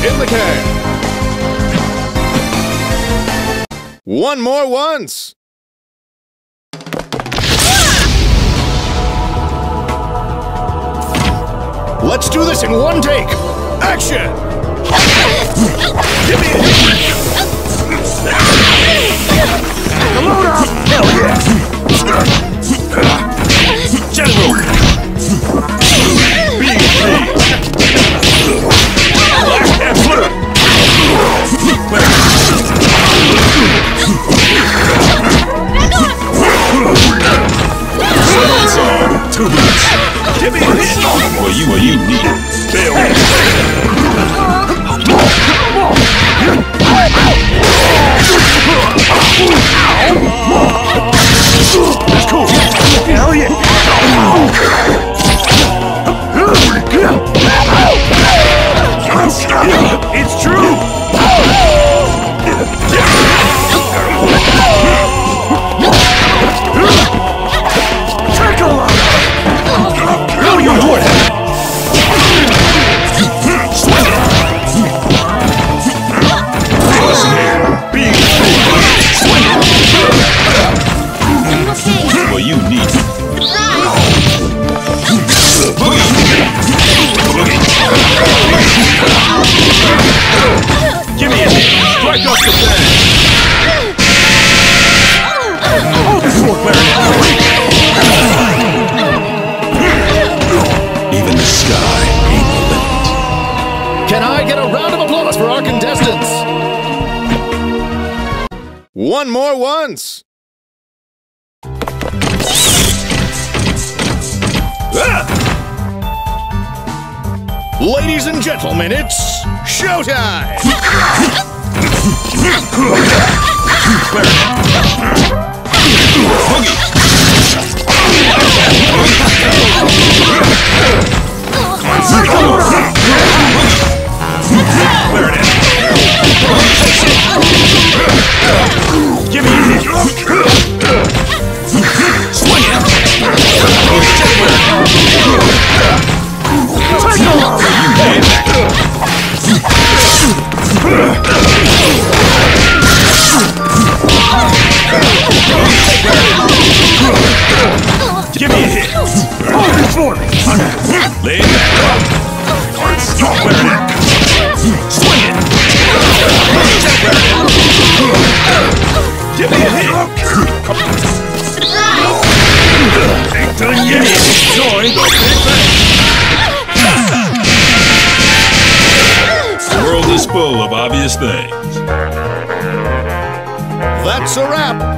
in the can. One more once. Let's do this in one take. Action! Give me a hit! Load up! Hell yeah! General! B.P. And flip! Two minutes! Give me a hit! Well, you need it. Fail. That's cool. Hell yeah. It's true. Now you do it. Well, you need it. Give me a hit. Strike off the bag. Oh, this won't wear it. Even the sky ain't the limit. Can I get a round of applause for our contestants? One more once. Ladies and gentlemen, it's showtime! Give me a hit! Swing it! Give me a hit! Hold it for me! Lay it back! Stop wearing it! Swing it! Give me a hit! Ain't done yet! Join the Big Bang! The world is full of obvious things. That's a wrap!